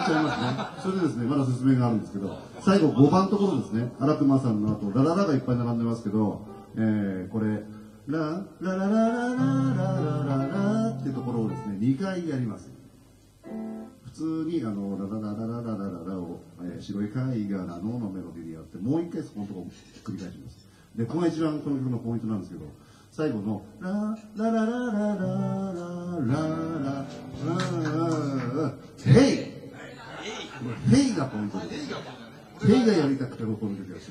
ちゃいますね。それでですね、まだ説明があるんですけど、最後5番のところですね、荒熊さんの後、ラララがいっぱい並んでますけど、これ、ラララララララララっていうところをですね、2回やります。普通にラララララララララを、白い貝殻のメロディーでやって、もう1回そこのところを繰り返します。で、このが一番この曲のポイントなんですけど、最後のラララララララララヘイヘイがポイントです。ヘイがやりたくてこの曲がする。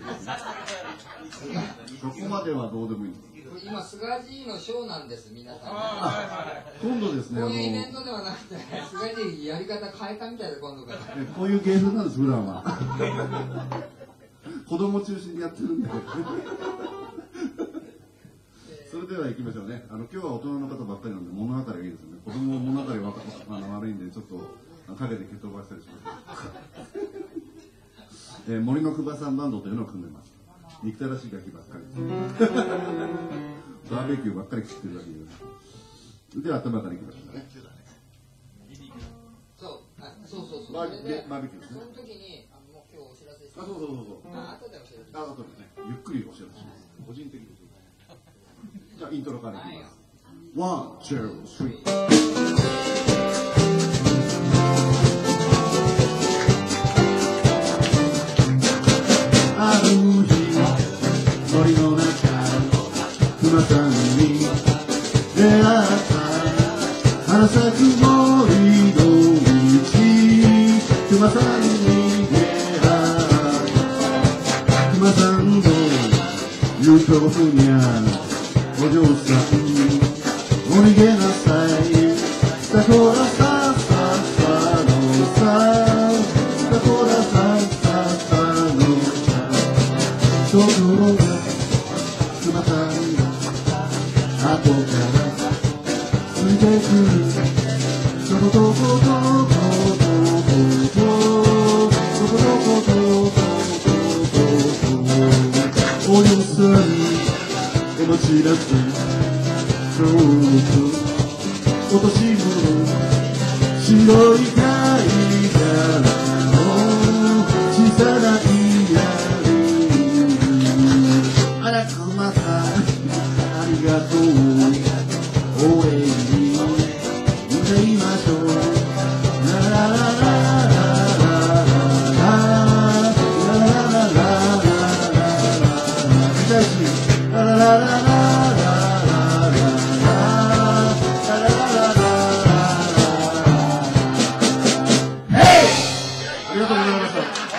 そこまではどうでもいいんです。 今スガジーのショーなんです、皆さん。 今度ですね、 こういうイベントではなくて、スガジーやり方変えたみたいで、今度から。 こういう芸風なんです、普段は。子供中心にやってるんで。それでは行きましょうね。今日は大人の方ばっかりなんで物語がいいですよね。子供物語悪いんでちょっと陰で蹴飛ばしたりします。森のくばさんバンドというのを組んでます。憎たらしいガキばっかりです。バーベキューばっかり食ってるだけです。では頭からいきましょうね。 そう。 バーベキューですね。 その時にもう今日お知らせして。 そう。 後でお知らせします。 後でね、ゆっくりお知らせします。個人的に。じゃあイントロからいきます。ワン、ツー、スリー。ある日森の中熊さんに出会った花咲く森の道熊さんに出会った熊さんの言うとふにゃお嬢さんお逃げなさいスタコラサササのさスタコラサササのさところが熊さんが後からついてくるとことことお嬢さんお待ちなさいそうと落とし物白い貝殻の小さなイヤリングあら熊さんありがとうお礼に歌いましょうララララありがとうございました。